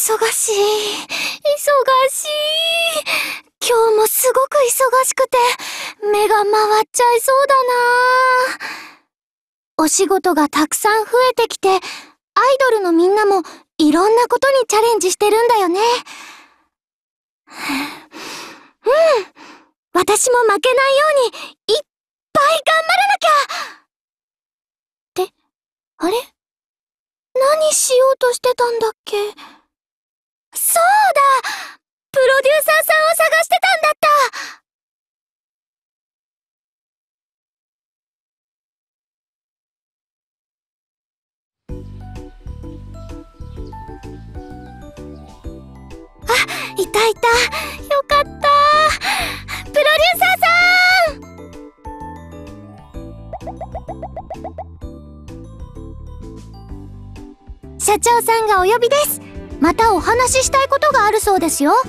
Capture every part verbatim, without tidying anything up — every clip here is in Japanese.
しい、忙しい。今日もすごく忙しくて、目が回っちゃいそうだな。お仕事がたくさん増えてきて、アイドルのみんなもいろんなことにチャレンジしてるんだよね。うん。私も負けないようにいっぱい頑張らなきゃ。って、あれ？何しようとしてたんだっけ？そうだ！プロデューサーさんを探してたんだった！あ、いたいた。よかった。プロデューサーさん！社長さんがお呼びです。またお話ししたいことがあるそうですよ。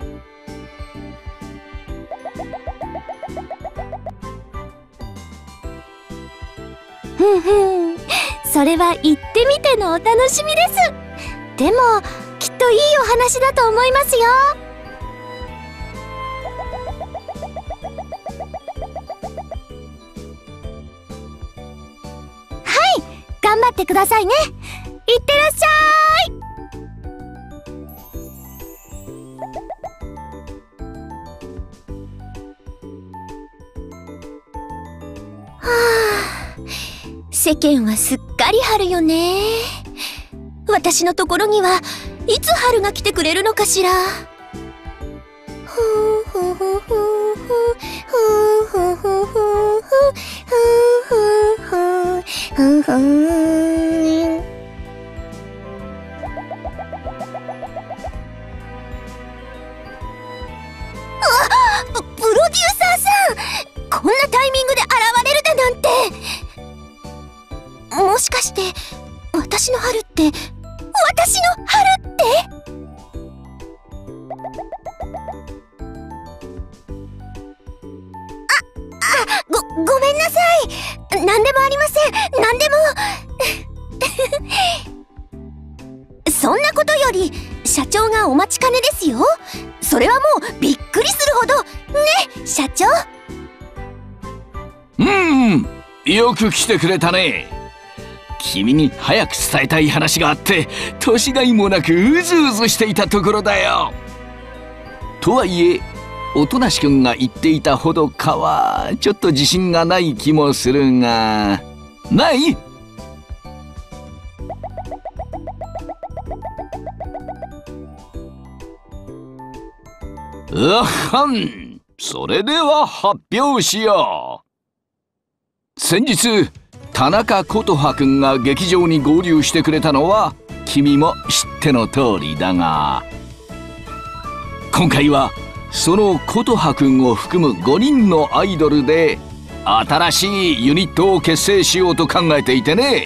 ふんふん。それは行ってみてのお楽しみです。でも、きっといいお話だと思いますよ。はい、頑張ってくださいね。いってらっしゃい。はあ、世間はすっかり春よね。私のところにはいつ春が来てくれるのかしら。ふふふふふふふふふふふふ。あ、プロデューサーさん、こんなタイミングで現れるだなんて。もしかして私の春って私の春って？あ、あ、ご、ごめんなさい。何でもありません。何でも。そんなことより社長がお待ちかねですよ。それはもうびっくりするほどね、社長。 うーん、よく来てくれたね。君に早く伝えたい話があって年がいもなくうずうずしていたところだよ。とはいえおとなしくんが言っていたほどかはちょっと自信がない気もするが、ない？うはん、それでは発表しよう。先日田中琴葉くんが劇場に合流してくれたのは君も知っての通りだが、今回はその琴葉くんを含むごにんのアイドルで新しいユニットを結成しようと考えていてね。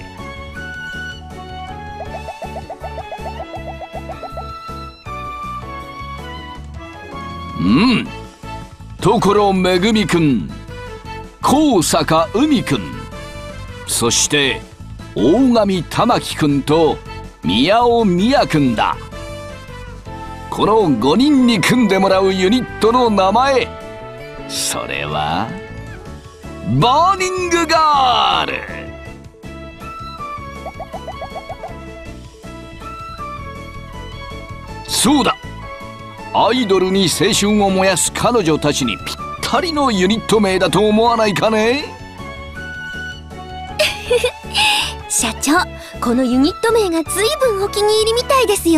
うん、所めぐみくん、高坂海くん、そして大神玉木くんと宮尾美也くんだ。このごにんに組んでもらうユニットの名前、それはバーニングガール。そうだ、アイドルに青春を燃やす彼女たちにぴったりのユニット名だと思わないかね。 社長、このユニット名がずいぶんお気に入りみたいですよ。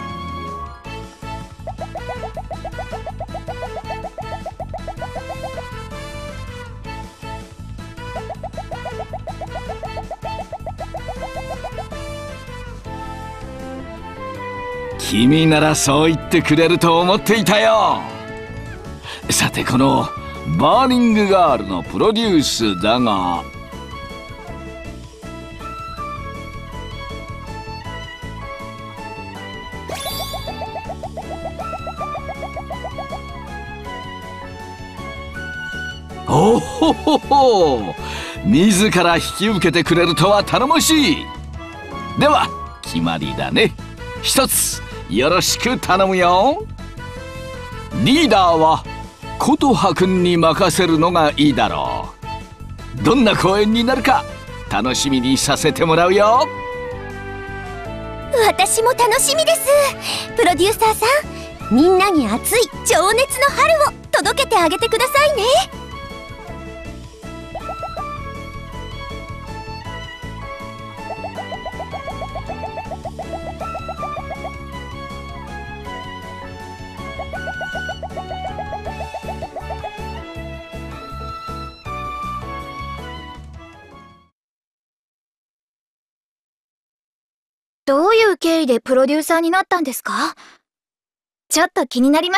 君ならそう言ってくれると思っていたよ。さて、このバーニングガールのプロデュースだが、おほほほ、自ら引き受けてくれるとは頼もしい。では決まりだね。一つよろしく頼むよ。リーダーは琴葉くんに任せるのがいいだろう。どんな公演になるか楽しみにさせてもらうよ。 私も楽しみです。プロデューサーさん、みんなに熱い情熱の春を届けてあげてくださいね。どういう経緯でプロデューサーになったんですか？ちょっと気になります。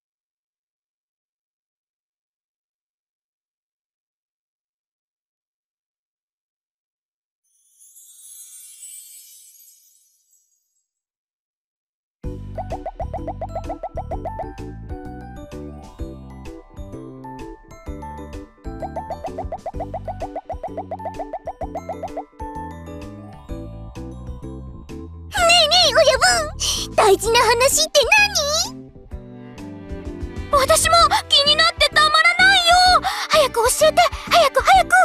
親分、大事な話って何？私も気になってたまらないよ。早く教えて、早く早く。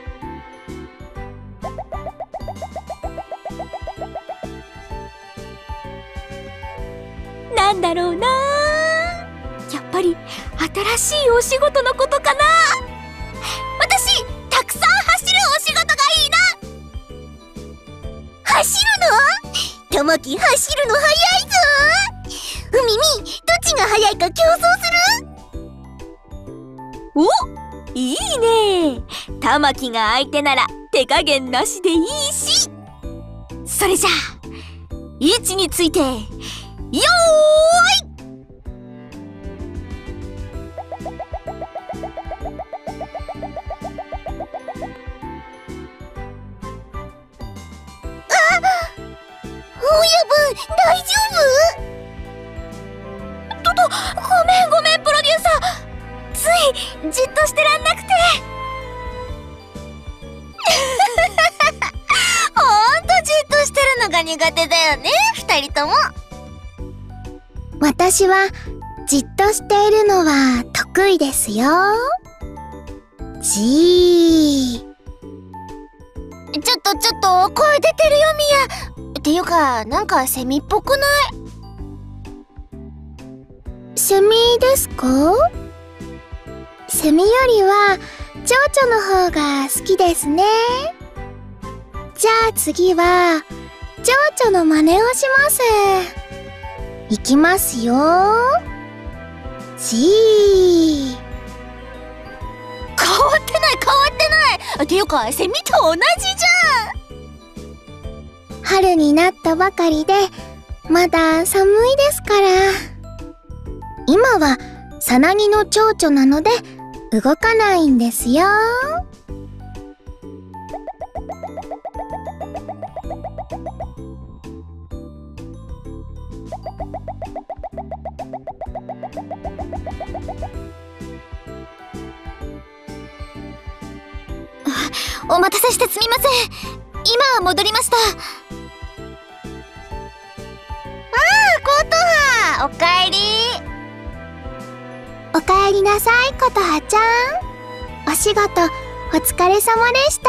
なんだろうな。やっぱり新しいお仕事のことかな。私、たくさん走るお仕事がいいな。走るの？たまき走るの速いぞ。うみみ、どっちが速いか競争する？お、いいね。たまきが相手なら手加減なしでいいし。それじゃあ位置について、よーい。親分、大丈夫？とと、ごめんごめん、プロデューサー。ついじっとしてらんなくて。ほんとじっとしてるのが苦手だよね、二人とも。私はじっとしているのは得意ですよ。じー。ちょっとちょっと、声出てるよ、ミヤ。っていうか、なんかセミっぽくない？セミですか？セミよりは蝶々の方が好きですね。じゃあ次は蝶々の真似をします。いきますよ。じー。変わってない変わってない。っていうかセミと同じじゃん。春になったばかりでまだ寒いですから。今はさなぎの蝶々なので動かないんですよ。お待たせしてすみません。今戻りました。ああ、琴葉、おかえり。おかえりなさい、琴葉ちゃん。お仕事お疲れ様でした。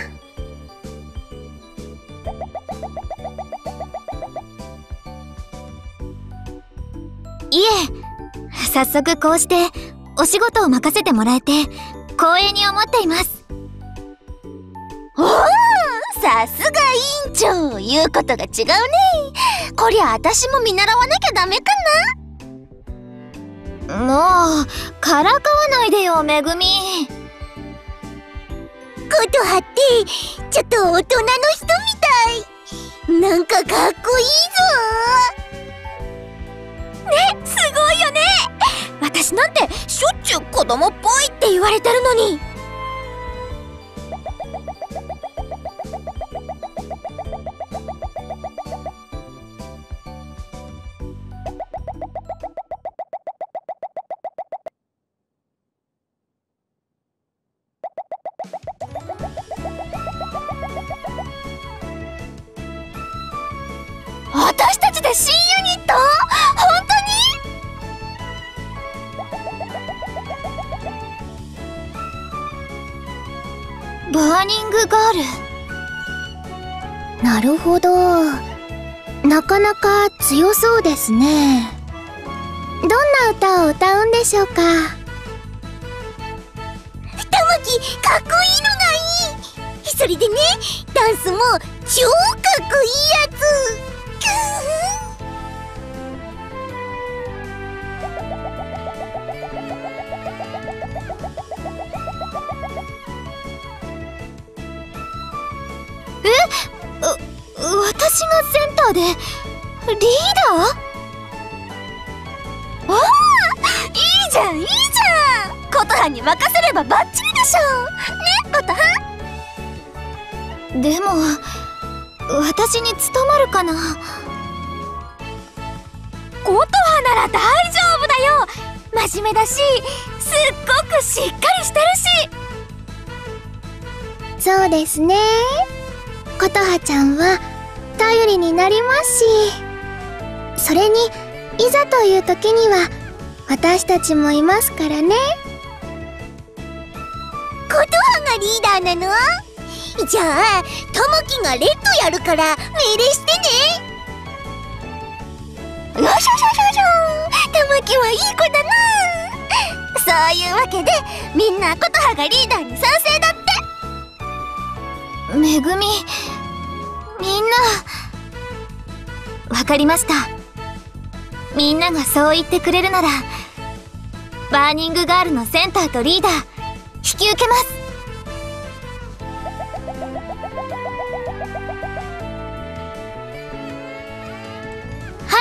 いえ、早速こうしてお仕事を任せてもらえて光栄に思っています。おお、さすが委員長、言うことが違うね。こりゃ私も見習わなきゃダメかな。もうからかわないでよ、めぐみ。琴葉ってちょっと大人の人みたい。なんかかっこいいぞ。ね、すごいよね。私なんてしょっちゅう子供っぽいって言われてるのに。私たちで新ユニッ当？本当に？バーニングガール。なるほど。なかなか強そうですね。どんな歌を歌うんでしょうか。 たまき、かっこいいのがいい。それでね、ダンスも超かっこいいやつ。 え、う、私がセンターでリーダー？ おー、いいじゃんいいじゃん。琴葉に任せればバッチリでしょ。ね、琴葉。 でも私に務まるかな。 琴葉なら大丈夫だよ。真面目だし、すっごくしっかりしてるし。そうですね。琴葉ちゃんは頼りになりますし、それにいざという時には私たちもいますからね。 琴葉がリーダーなの？じゃあたまきがレッドやるから命令してね。よしよしよしよし。たまきはいい子だな。そういうわけでみんな琴葉がリーダーに賛成だって。 めぐみ、みんな。わかりました。みんながそう言ってくれるならバーニングガールのセンターとリーダー引き受けます。はい。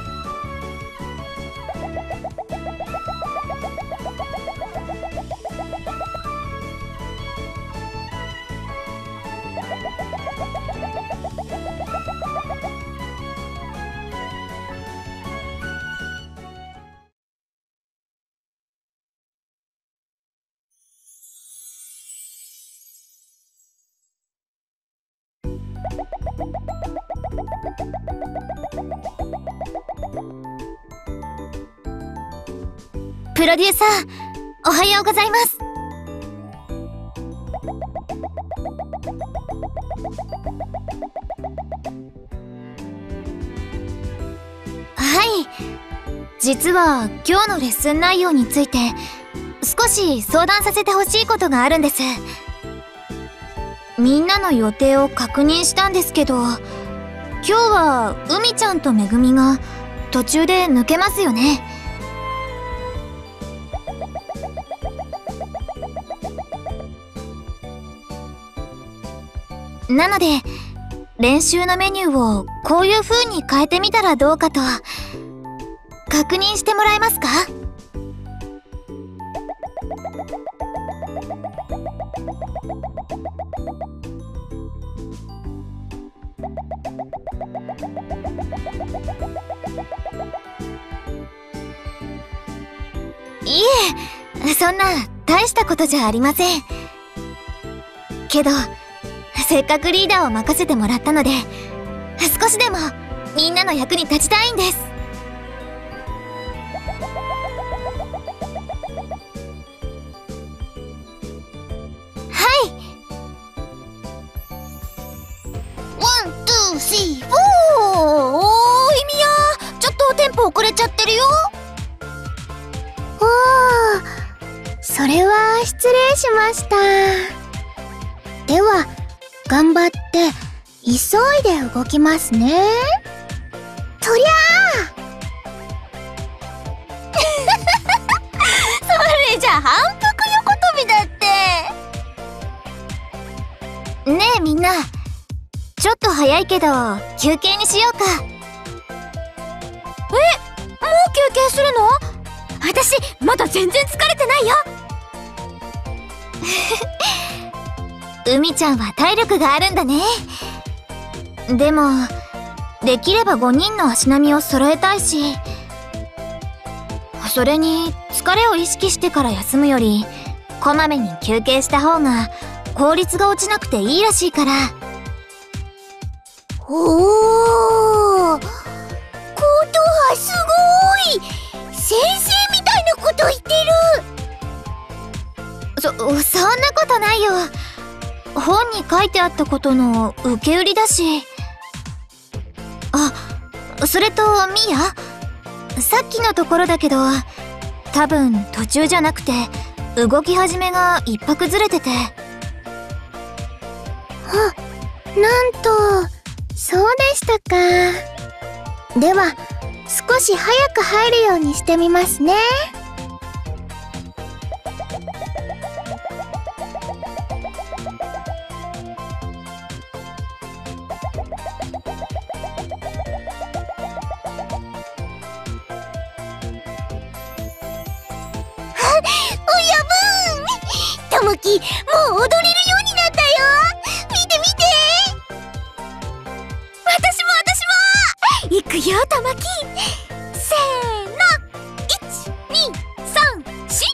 プロデューサー、おはようございます。はい。実は今日のレッスン内容について少し相談させてほしいことがあるんです。みんなの予定を確認したんですけど、今日は海ちゃんとめぐみが途中で抜けますよね。なので練習のメニューをこういう風に変えてみたらどうかと確認してもらえますか？いえ、そんな大したことじゃありません。けどせっかくリーダーを任せてもらったので少しでもみんなの役に立ちたいんです。はい。 ワン、ツー、スリー、フォー。おー、ひみや、ちょっとテンポ遅れちゃってるよ。 おー、それは失礼しました。では頑張って急いで動きますね。 とりゃあそれじゃ反復横跳びだって。 ねえみんな、ちょっと早いけど休憩にしようか。 え、もう休憩するの？私まだ全然疲れてないよ。 海ちゃんは体力があるんだね。でもできればごにんの足並みを揃えたいし、それに疲れを意識してから休むよりこまめに休憩した方が効率が落ちなくていいらしいから。 おー、琴い先生みたいなこと言ってる。そ、そんなことないよ。本に書いてあったことの受け売りだし。あ、それとミヤ、さっきのところだけど、多分途中じゃなくて動き始めが一拍ずれてて。 あ、なんと、そうでしたか。では少し早く入るようにしてみますね。たまき、もう踊れるようになったよ。見て見て。私も私も。行くよ、たまき。せーの。いち、に、さん、し。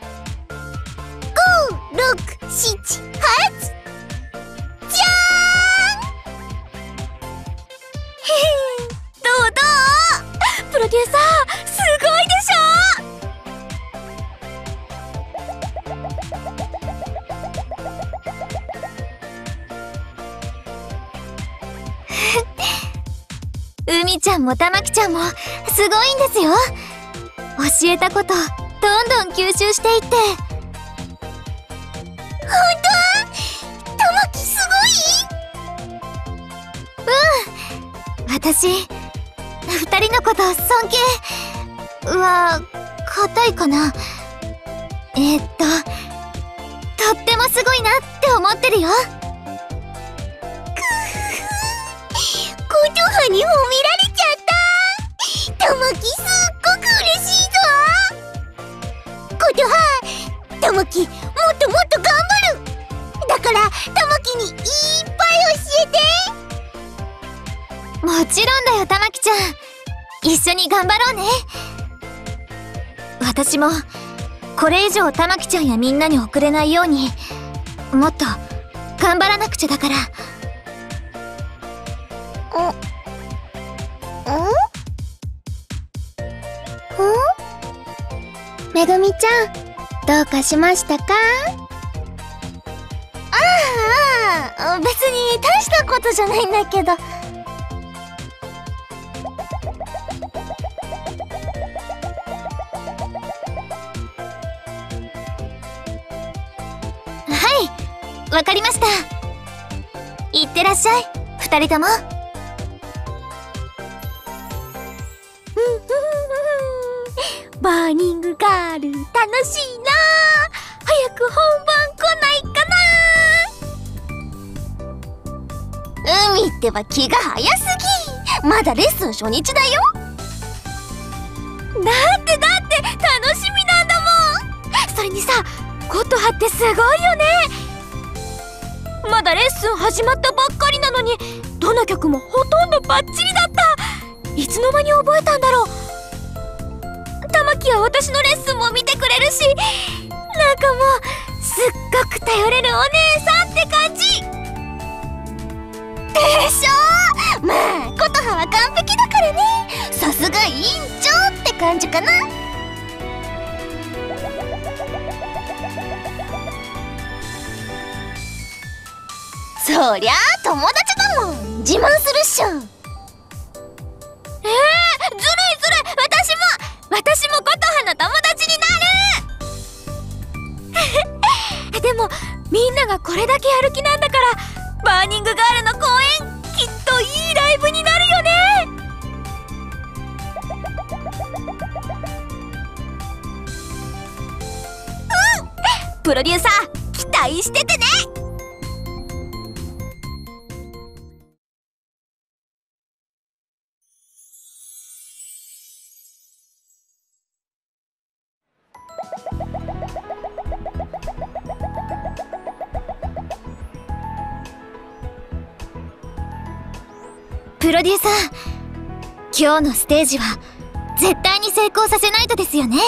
ご、ろく、しち、はち。じゃーん。へへ。どうどう？プロデューサー、すごいでしょ？ 海ちゃんもたまきちゃんもすごいんですよ。教えたことどんどん吸収していって。 ほんと？たまきすごい？うん、私二人のこと尊敬は固いかな。えー、っととってもすごいなって思ってるよ。 ことはに褒められちゃった。たまきすっごく嬉しいぞ。ことは、たまきもっともっと頑張る。だからたまきにいっぱい教えて。 もちろんだよ、たまきちゃん。一緒に頑張ろうね。私もこれ以上たまきちゃんやみんなに遅れないようにもっと頑張らなくちゃだから。 お、ん？ん？めぐみちゃん、どうかしましたか？ああ、別に大したことじゃないんだけど。 はい、わかりました。いってらっしゃい、二人とも。 バーニングガール楽しいな。早く本番来ないかな。海ってば気が早すぎ。まだレッスン初日だよ。だってだって楽しみなんだもん。それにさ、琴葉ってすごいよね。まだレッスン始まったばっかりなのにどの曲もほとんどバッチリだった。いつの間に覚えたんだろう。たまきは私のレッスンも見てくれるし、なんかもうすっごく頼れるお姉さんって感じでしょ。まあ琴葉は完璧だからね。さすが委員長って感じかな。そりゃあ友達だもん。自慢するっしょ。えー、ずるいずるい。私も私も琴葉の友達になる。でもみんながこれだけやる気なんだから、バーニングガールの公演きっといいライブになるよね。うん、プロデューサー期待しててね。 プロデューサー、今日のステージは絶対に成功させないとですよね。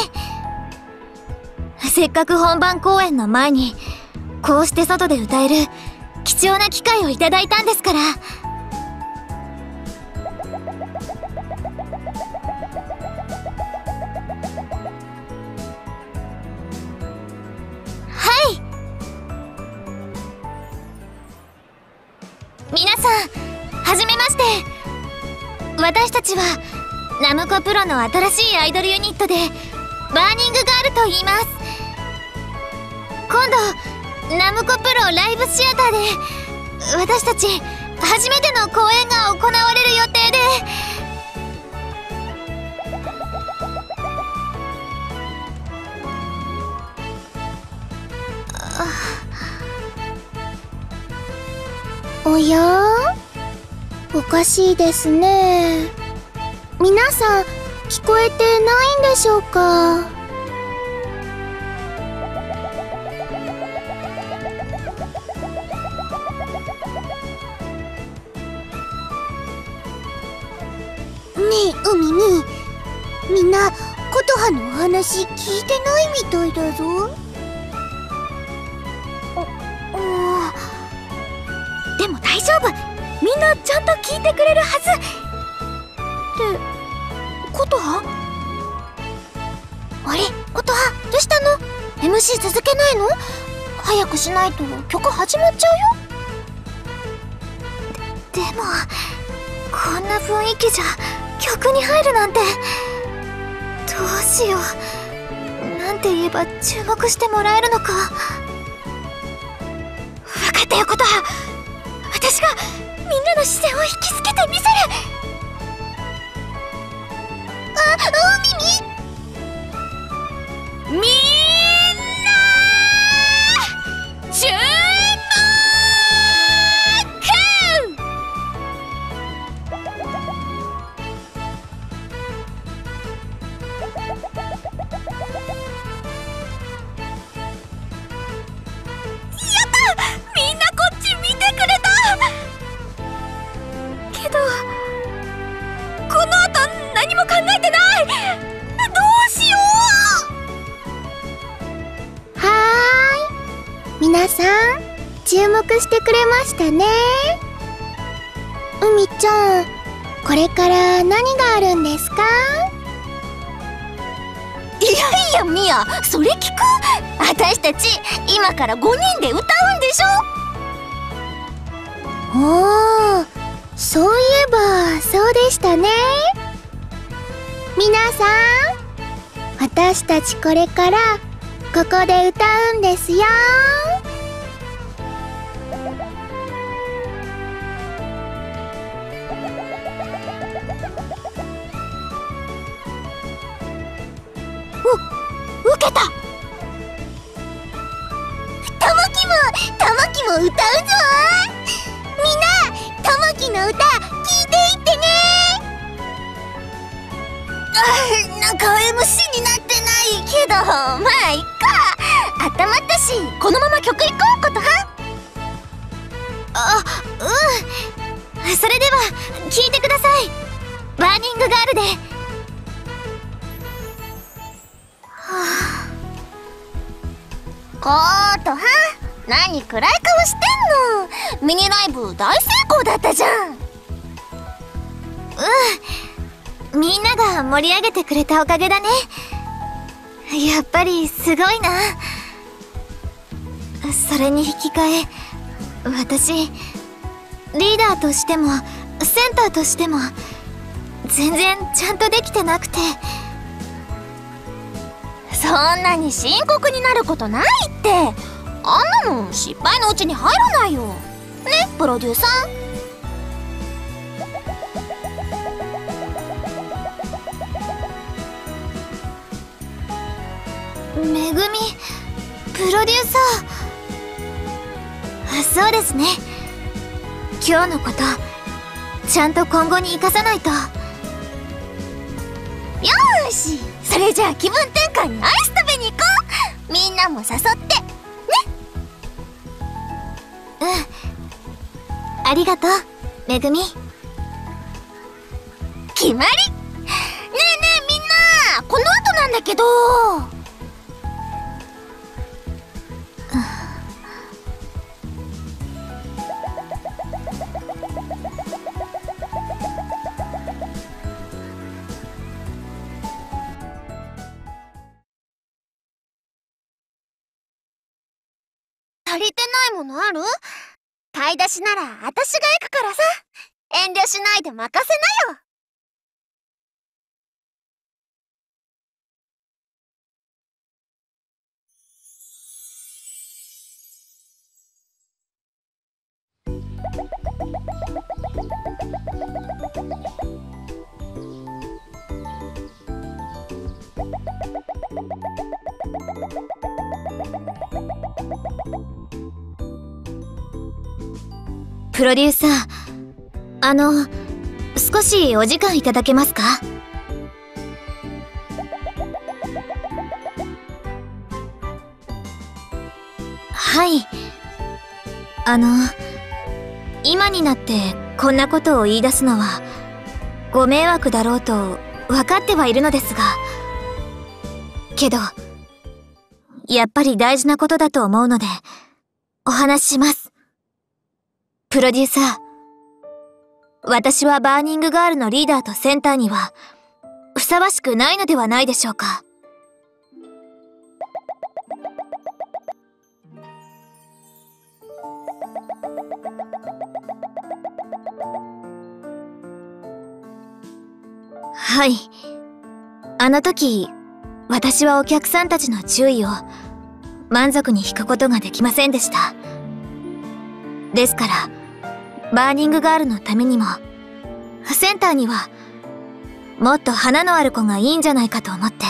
せっかく本番公演の前にこうして外で歌える貴重な機会をいただいたんですから。 皆さん、はじめまして。私たちはナムコプロの新しいアイドルユニットでバーニングガールと言います。今度ナムコプロライブシアターで私たち初めての公演が行われる予定で、おや？おかしいですね。皆さん聞こえてないんでしょうか？ねえ、海にみんな琴葉のお話聞いてないみたいだぞ。でも大丈夫、みんなちゃんと聞いてくれるはず。って琴葉？あれ、琴葉どうしたの？ エムシー 続けないの？早くしないと曲始まっちゃうよ。で, でもこんな雰囲気じゃ曲に入るなんて。どうしよう、なんて言えば注目してもらえるのか。分かったよ琴葉、私がみんなの視線を引きつけてみせる。あ、海にみんな注皆さん注目してくれましたね。海ちゃん、これから何があるんですか？いやいやミヤ、それ聞く？私たち今からごにんで歌うんでしょ？おー、そういえばそうでしたね。皆さん、私たちこれからここで歌うんですよ。う、受けた。たまきも、たまきも歌うぞ。みんな、たまきの歌聞いていってね。あ、なんか エムシー になってないけど、まあいっか。温まったし、このまま曲いこうことは。あ、うん。それでは聞いてください。バーニングガールで。はあ、ことは、何暗い顔してんの？ミニライブ大成功だったじゃん。うん、みんなが盛り上げてくれたおかげだね。やっぱりすごいな。それに引き換え、私リーダーとしてもセンターとしても全然ちゃんとできてなくて。そんなに深刻になることないって。あんなの失敗のうちに入らないよね、プロデューサー。めぐみプロデューサー。そうですね、今日のことちゃんと今後に生かさないと。よーし、それじゃあ気分転換にアイス食べに行こう。みんなも誘ってね。うん、ありがとうめぐみ。決まり。ねえねえみんな、この後なんだけど。足りてないものある？ 買い出しなら私が行くからさ。遠慮しないで任せなよ。 プロデューサー、あの、少しお時間いただけますか？はい。あの、今になってこんなことを言い出すのはご迷惑だろうと分かってはいるのですが、けど、やっぱり大事なことだと思うので、お話しします。プロデューサー、私はバーニングガールのリーダーとセンターにはふさわしくないのではないでしょうか。はい。あの時、私はお客さんたちの注意を満足に引くことができませんでした。ですから、バーニングガールのためにも、センターには、もっと花のある子がいいんじゃないかと思って。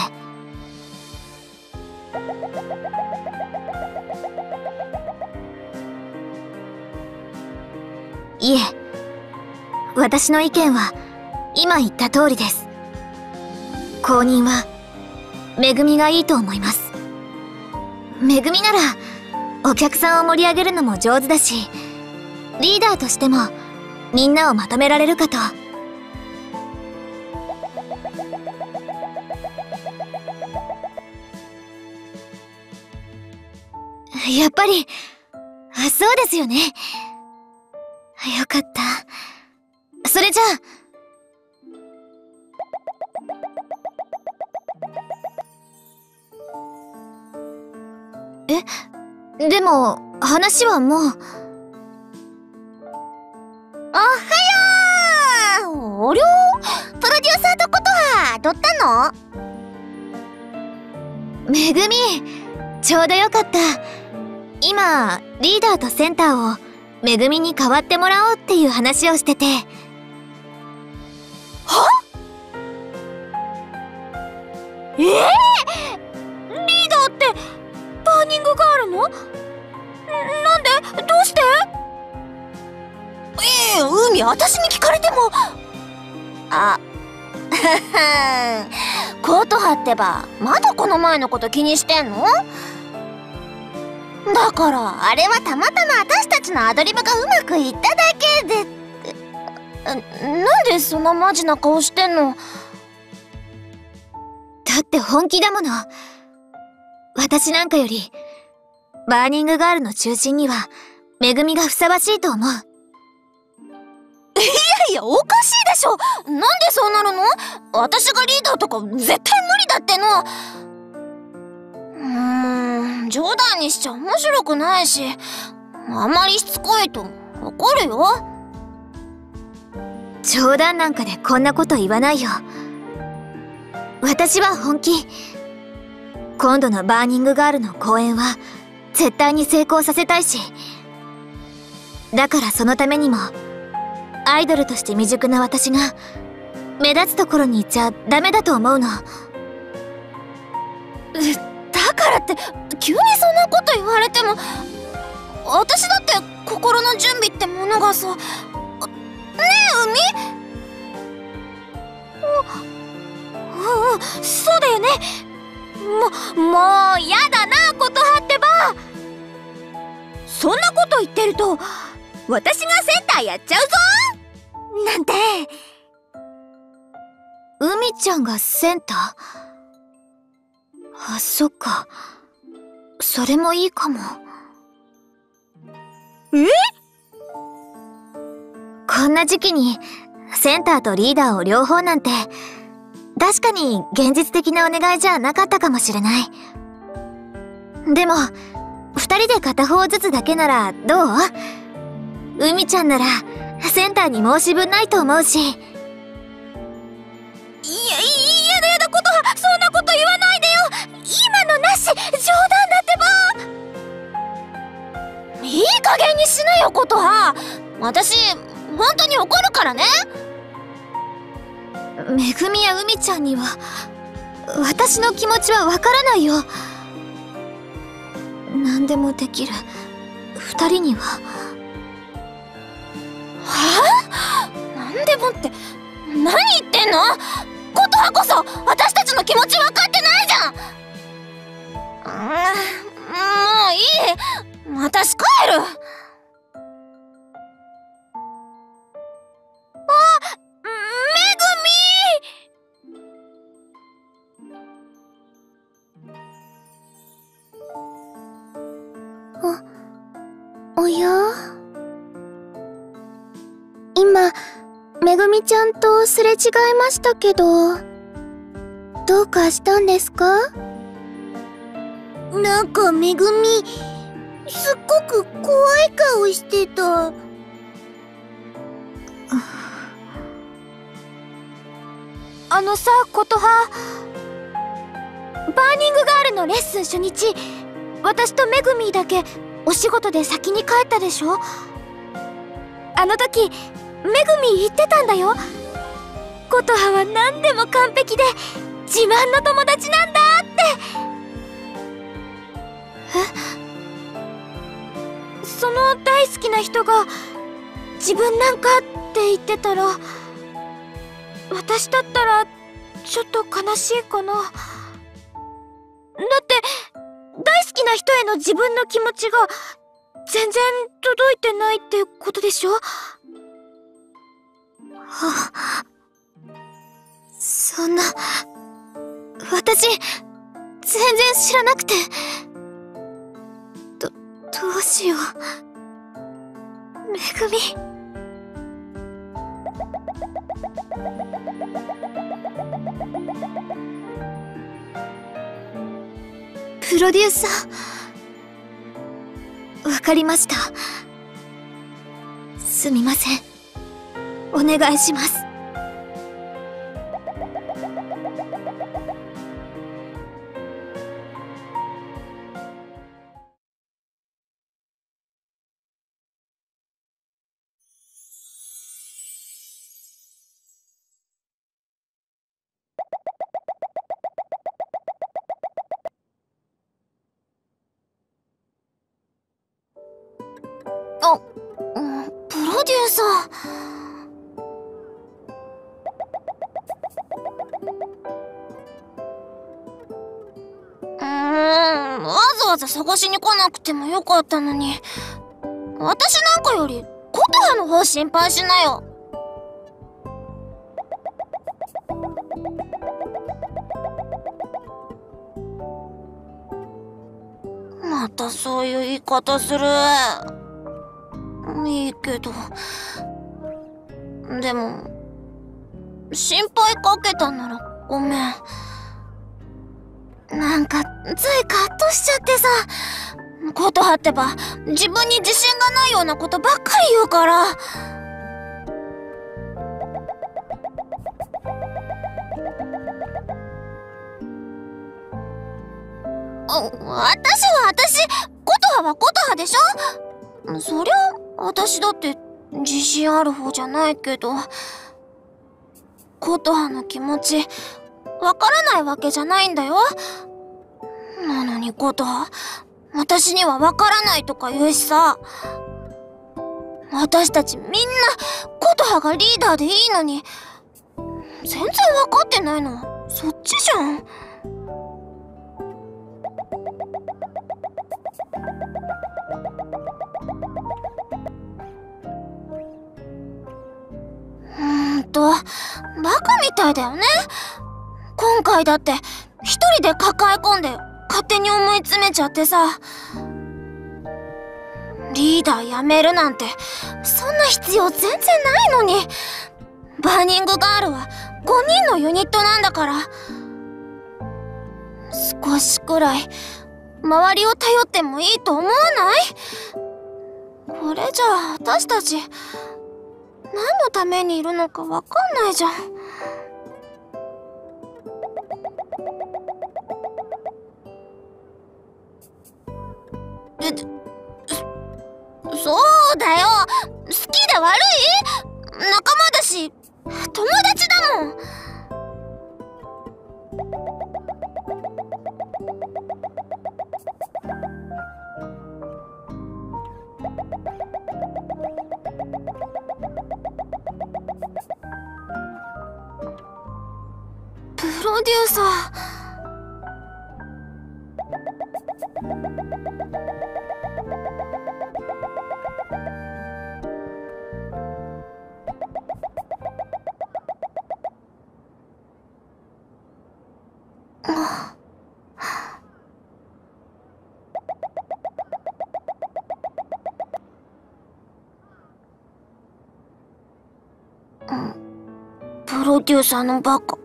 いえ、私の意見は、今言った通りです。公認は、めぐみがいいと思います。めぐみなら、お客さんを盛り上げるのも上手だし、リーダーとしてもみんなをまとめられるかと。やっぱり、あ、そうですよね。よかった。それじゃあ。え、でも、話はもう。 おはよう。おりょう、プロデューサーとことはどったの？ めぐみ、ちょうどよかった。今、リーダーとセンターをめぐみに代わってもらおうっていう話をしてて。 は？ええー、リーダーってバーニングガールの？なんで？どうして？ええー、海、私に聞かれても。あ、コート張ってばまだこの前のこと気にしてんの？だからあれはたまたま私たちのアドリブがうまくいっただけで。なんでそんなマジな顔してんの？ だって本気だもの。私なんかよりバーニングガールの中心にはめぐみがふさわしいと思う。 いやいや、おかしいでしょ。なんでそうなるの？私がリーダーとか絶対無理だっての。うーん、冗談にしちゃ面白くないし、あまりしつこいと怒るよ。 冗談なんかでこんなこと言わないよ。私は本気。今度のバーニングガールの公演は絶対に成功させたいし、だからそのためにもアイドルとして未熟な私が目立つところに行っちゃダメだと思うの。だからって急にそんなこと言われても、私だって心の準備ってものがさ。ねえ海？うんうん、そうだよね。ももうやだな、ことはってば。そんなこと言ってると私がセンターやっちゃうぞなんて。 海ちゃんがセンター？あ、そっか。それもいいかも。 え？ こんな時期にセンターとリーダーを両方なんて確かに現実的なお願いじゃなかったかもしれない。でも二人で片方ずつだけならどう？ 海ちゃんならセンターに申し分ないと思うし。いや、いやだやだ、ことはそんなこと言わないでよ。今のなし、冗談だってば。いい加減にしなよ、ことは。私本当に怒るからね。めぐみや海ちゃんには私の気持ちはわからないよ。何でもできる二人には。はあ？何でもって何言ってんの？ことはこそ私たちの気持ち分かってないじゃん。うん、もういい、私帰る。あ、めぐみ。お、おや？今、めぐみちゃんとすれ違いましたけど、どうかしたんですか？なんかめぐみ、すっごく怖い顔してた。 あのさ、ことは、バーニングガールのレッスン初日、私とめぐみーだけお仕事で先に帰ったでしょ。あの時めぐみー言ってたんだよ。ことはは何でも完璧で自慢の友達なんだって。え？その大好きな人が自分なんかって言ってたら、私だったらちょっと悲しいかな。だって大好きな人への自分の気持ちが全然届いてないってことでしょ。はあ、そんな、私全然知らなくて。ど、どうしよう。めぐみ。プロデューサー、わかりました。すみません。お願いします。あ、うん、プロデューサー。うーん、わざわざ探しに来なくてもよかったのに。私なんかより琴葉の方心配しなよ。またそういう言い方する。いいけど、でも心配かけたならごめん。なんかついカッとしちゃってさ。ことはってば自分に自信がないようなことばっかり言うから。私は私、ことははことはでしょ。そりゃ私だって自信ある方じゃないけど、ことはの気持ちわからないわけじゃないんだよ。なのにことは私にはわからないとか言うしさ。私たちみんなことはがリーダーでいいのに、全然わかってないのはそっちじゃん。うーんと、バカみたいだよね。今回だって一人で抱え込んで勝手に思い詰めちゃってさ。リーダー辞めるなんてそんな必要全然ないのに。バーニングガールはごにんのユニットなんだから。少しくらい周りを頼ってもいいと思わない？ これじゃあ私たち何のためにいるのかわかんないじゃん。え、そ、そうだよ。好きで悪い？仲間だし、友達だもん。プロデューサー。プロデューサーのバカ。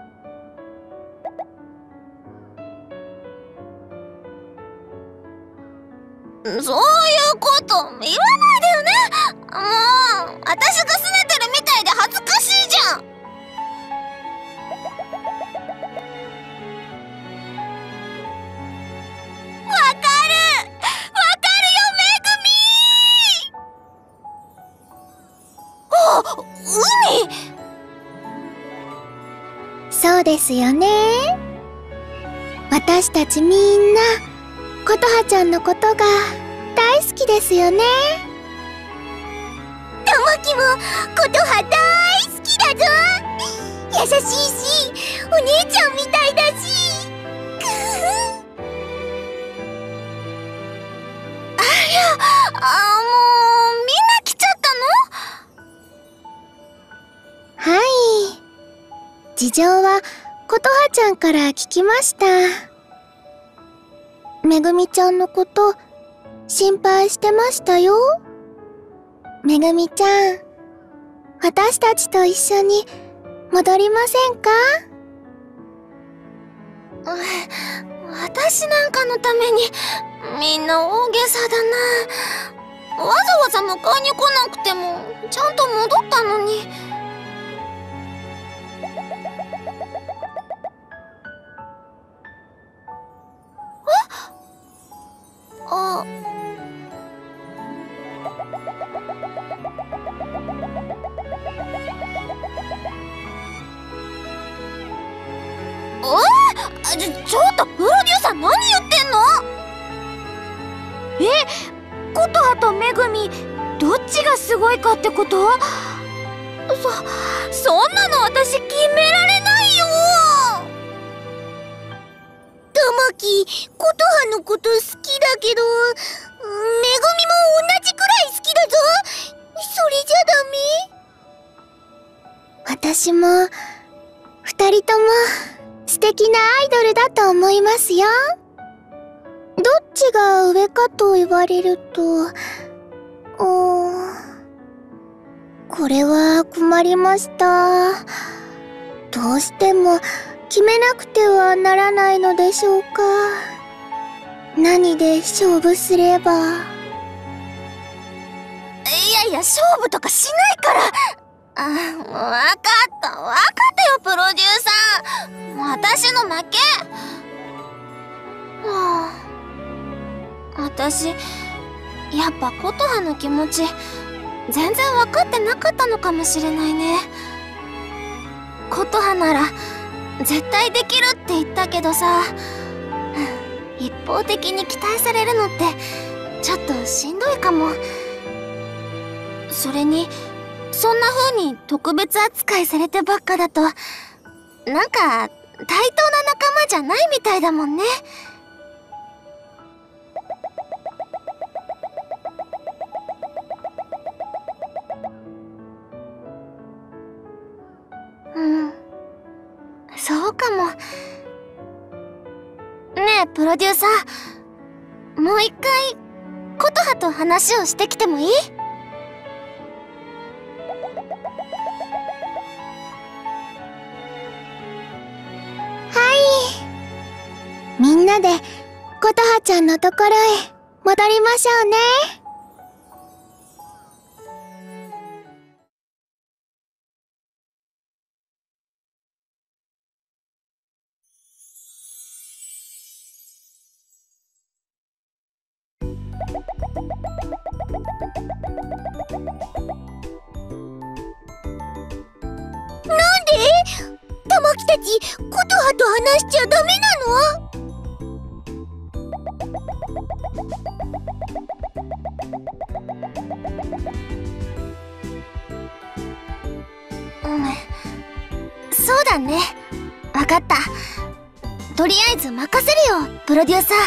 そういうこと言わないでよね。もう私が拗ねてるみたいで恥ずかしいじゃん。わかるわかるよ、めぐみ。あ、海。 そうですよね。私たちみんな琴葉ちゃんのことが大好きですよね。 ともきも琴葉大好きだぞ。優しいしお姉ちゃんみたいだし。あら、あ、もうみんな来ちゃったの？はい、事情は琴葉ちゃんから聞きました。めぐみちゃんのこと心配してましたよ。めぐみちゃん、私たちと一緒に戻りませんか？ 私なんかのためにみんな大げさだな。わざわざ迎えに来なくてもちゃんと戻ったのに。あ、え？ちょ、ちょっとプロデューサー何言ってんの？え、琴葉とめぐみどっちがすごいかってこと？そ、そんなの私決められないよ。たまき、琴葉のこと好きだけど、めぐみも同じくらい好きだぞ。それじゃダメ？ 私も二人とも素敵なアイドルだと思いますよ。どっちが上かと言われると、うーん、これは困りました。どうしても決めなくてはならないのでしょうか。何で勝負すれば。いやいや、勝負とかしないから。あ、わかったわかったよ、プロデューサー。私の負け。はあ、私やっぱ琴葉の気持ち全然分かってなかったのかもしれないね。琴葉なら絶対できるって言ったけどさ、一方的に期待されるのってちょっとしんどいかも。それにそんな風に特別扱いされてばっかだとなんか対等な仲間じゃないみたいだもんね。うん、そうかも。ねえプロデューサー、もう一回琴葉と話をしてきてもいい？ みんなで琴葉ちゃんのところへ戻りましょうね。 なんで？玉木たち、琴葉と話しちゃダメなの？そうだね。わかった。とりあえず任せるよ、プロデューサ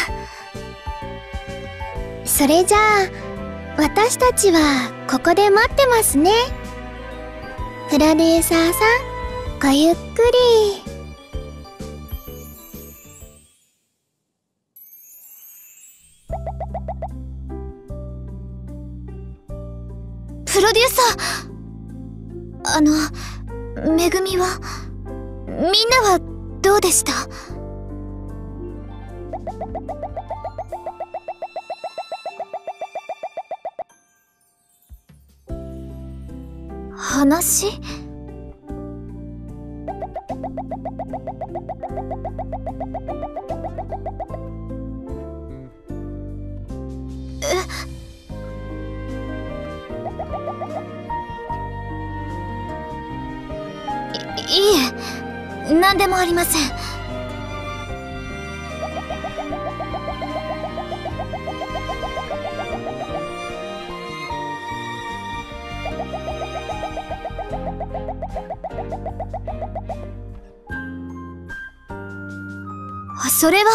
ー。それじゃあ、私たちはここで待ってますね。プロデューサーさん、ごゆっくり。プロデューサー、あの、めぐみは、みんなはどうでした？話？え？い、いえ、何でもありません。それは、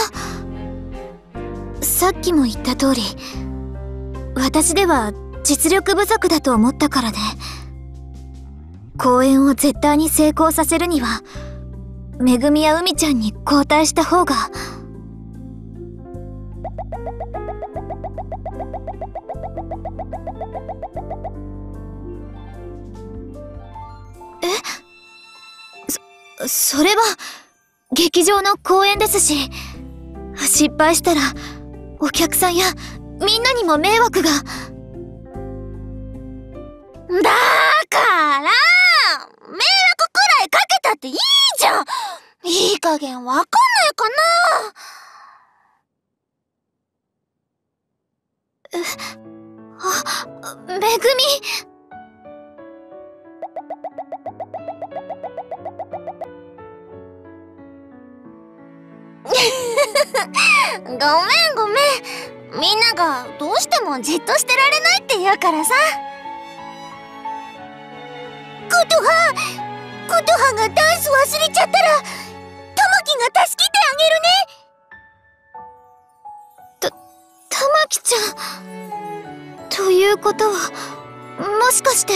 さっきも言った通り、私では実力不足だと思ったからで、公演を絶対に成功させるには、めぐみやうみちゃんに交代した方が。え？そ、それは、劇場の公演ですし、失敗したら、お客さんやみんなにも迷惑が。だから、迷惑くらいかけたっていいじゃん。いい加減わかんないかな。え、あ、めぐみ。ごめんごめん。みんながどうしてもじっとしてられないって言うからさ。琴葉、琴葉がダンス忘れちゃったら、玉木が助けてあげるね。た、玉木ちゃん。ということは、もしかして。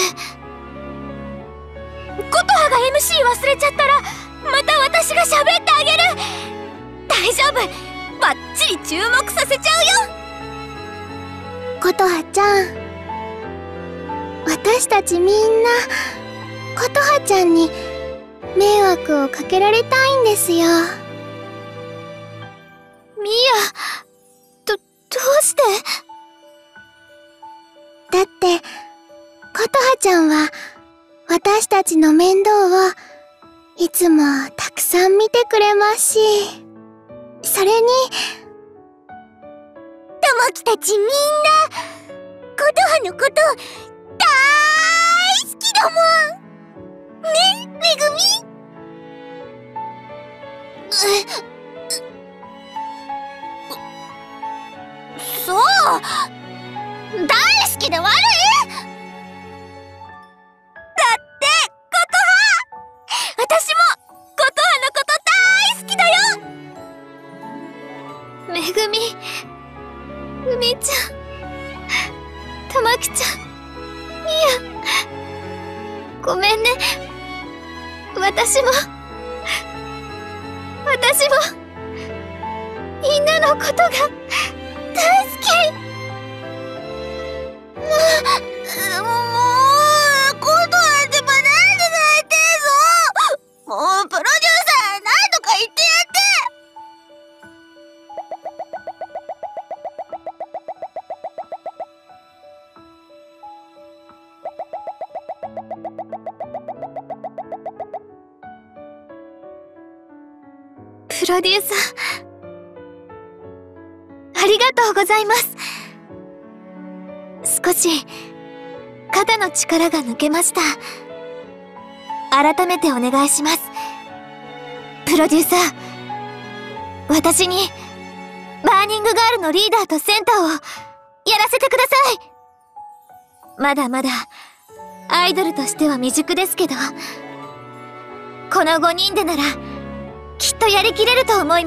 琴葉が エムシー 忘れちゃったら、また私が喋ってあげる。大丈夫、バッチリ注目させちゃうよ。琴葉ちゃん、私たちみんな琴葉ちゃんに迷惑をかけられたいんですよ。ミヤ、ど、どうして？だって琴葉ちゃんは私たちの面倒をいつもたくさん見てくれますし、それに玉木たちみんな琴葉のこと大好きだもんね、めぐみ。え、そう、大好きで悪い？だって琴葉、私も琴葉のこと大好きだよ。めぐみ、うみちゃん、玉木ちゃん、みや、ごめんね。私も、私も、みんなのことが大好き。もう、もう、琴葉ってばなんで泣いてんの？もう、プロデューサー、なんとか言ってやって。プロデューサー、ありがとうございます。 少し肩の力が抜けました。改めてお願いします。プロデューサー、私にバーニングガールのリーダーとセンターをやらせてください。まだまだアイドルとしては未熟ですけど、このごにんでならきっとやりきれると思います。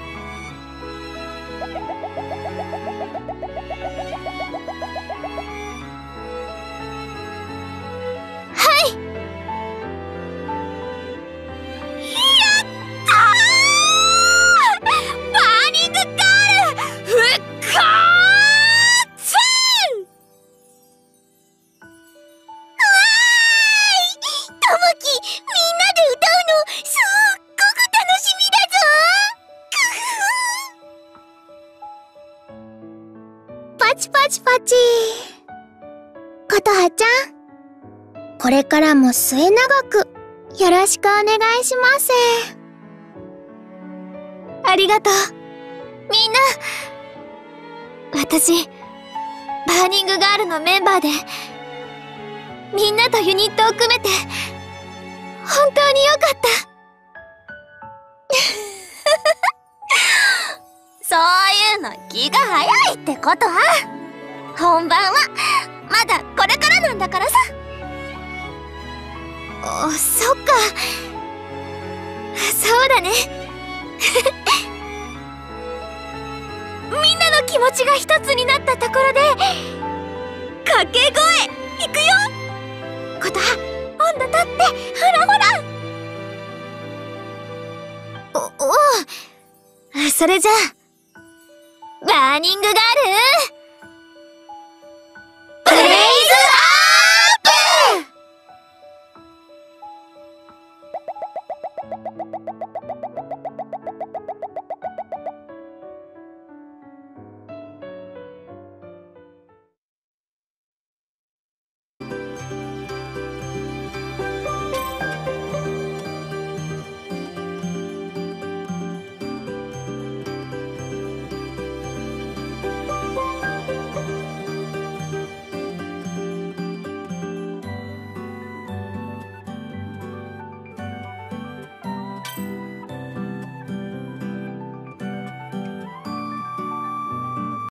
パチパチパチ。ことはちゃん、これからも末永くよろしくお願いします。ありがとう。みんな、私、バーニングガールのメンバーで、みんなとユニットを組めて、本当によかった。そういうの気が早いってことは、本番はまだこれからなんだからさ。お、そっか。そうだね。みんなの気持ちが一つになったところで、掛け声いくよ。ことは、温度とって、ほらほら。お、おう。それじゃあ、バーニングガ